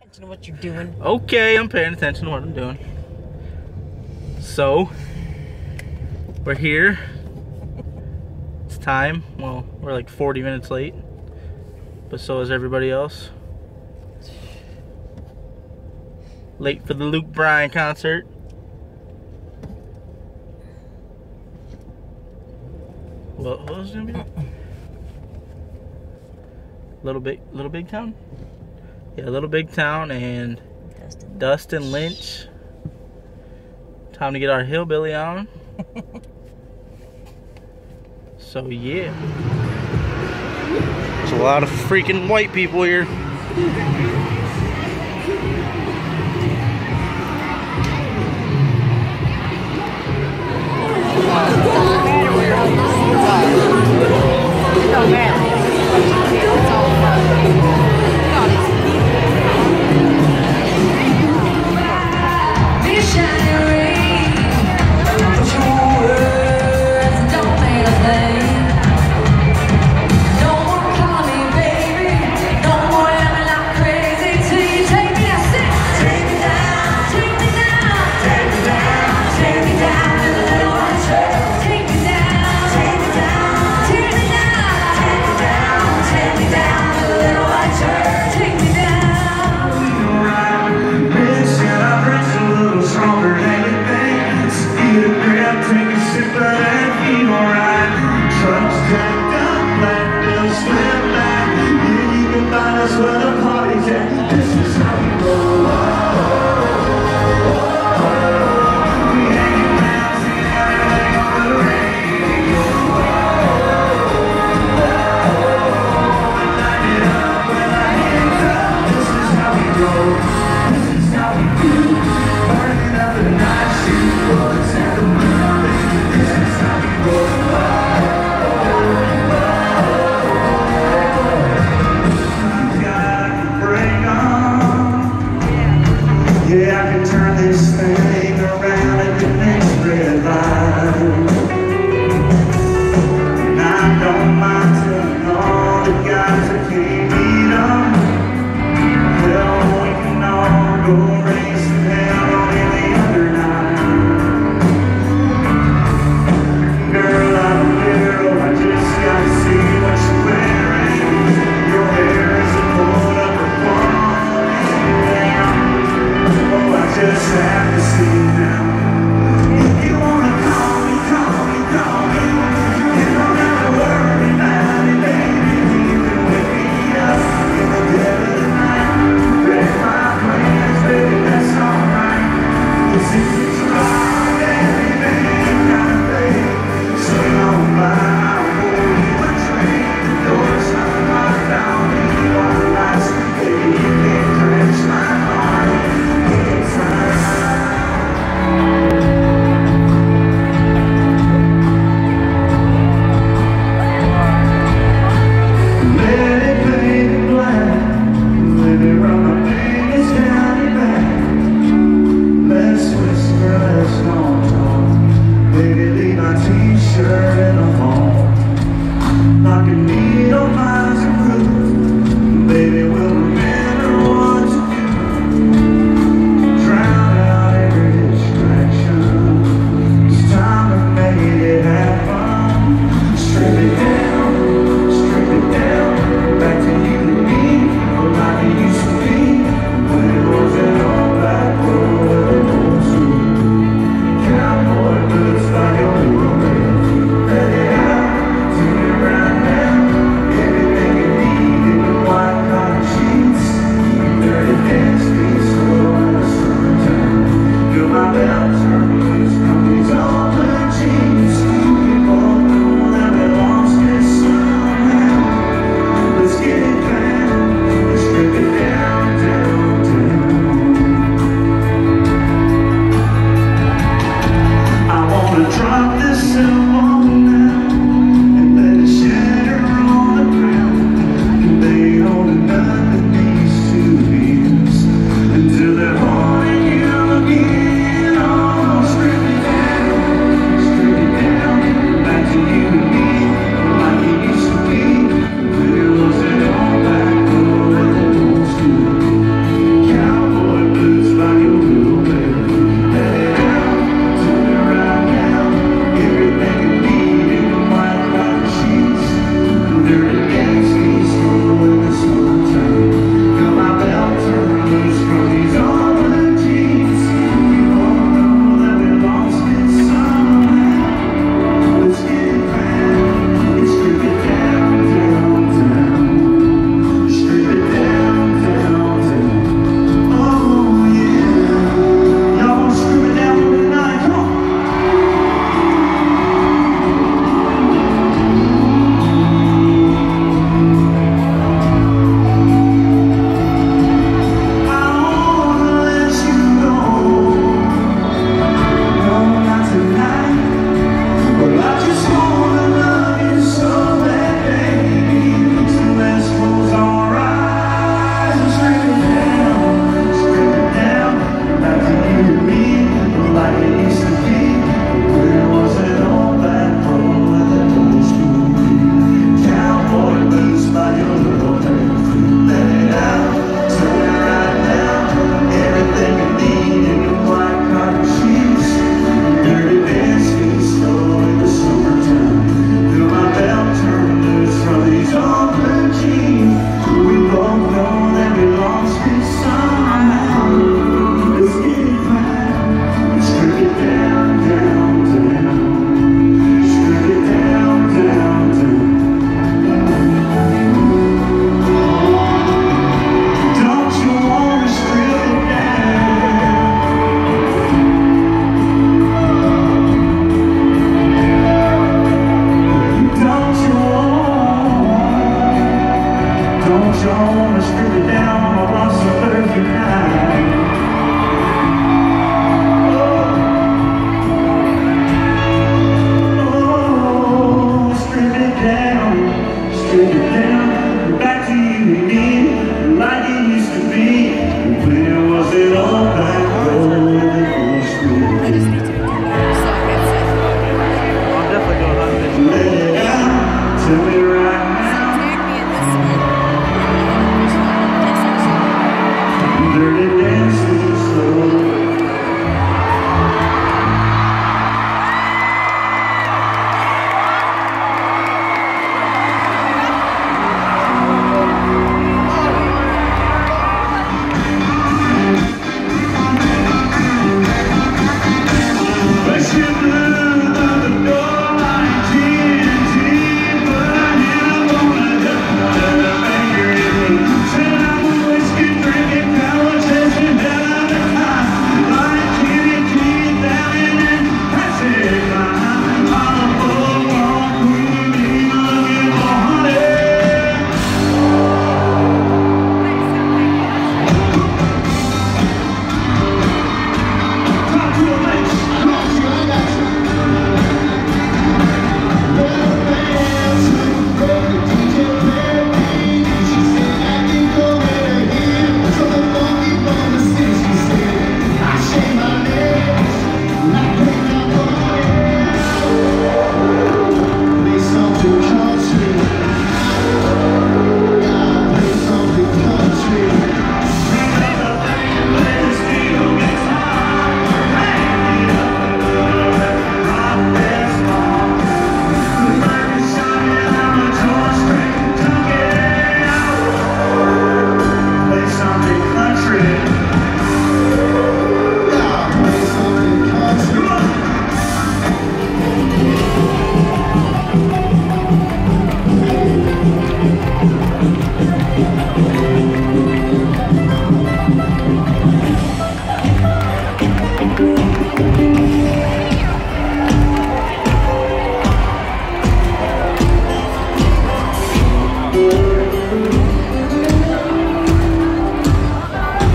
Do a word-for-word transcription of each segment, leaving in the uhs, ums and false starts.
attention to what you're doing. Okay, I'm paying attention to what I'm doing. So, we're here. It's time. Well, we're like forty minutes late. But so is everybody else. Late for the Luke Bryan concert. What, what was it gonna be? Little Big, Little Big Town? Yeah, Little Big Town and Dustin, Dustin Lynch. Time to get our hillbilly on. So yeah. There's a lot of freaking white people here. Until they're holding you again.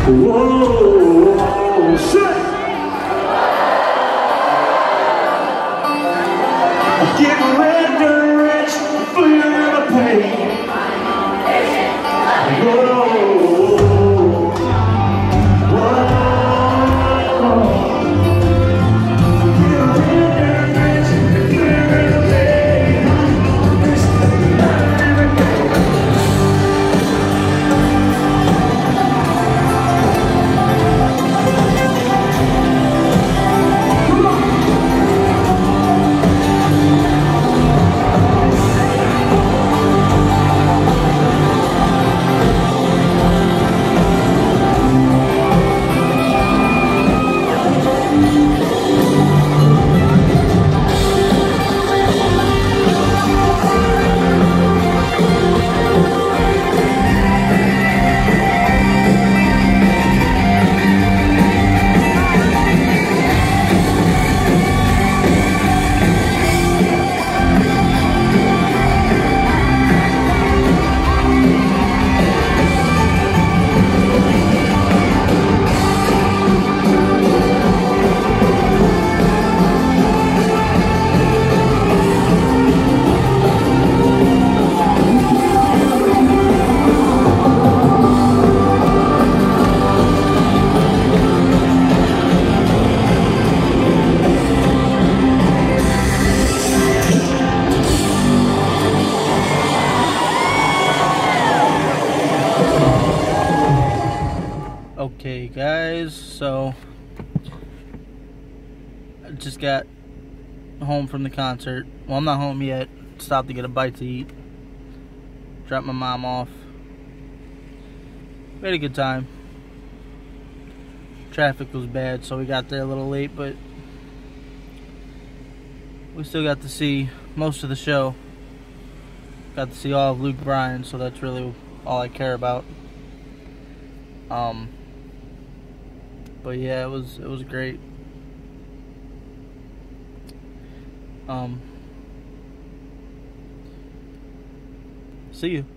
Whoa, shit! Getting red dirt rich, feeling the pain. Whoa, whoa. Getting red dirt rich, feeling the pain. Okay guys, so I just got home from the concert. Well, I'm not home yet. Stopped to get a bite to eat. Dropped my mom off. We had a good time. Traffic was bad, so we got there a little late, but we still got to see most of the show. Got to see all of Luke Bryan, so that's really all I care about. Um, but yeah, it was it was great. Um, see you.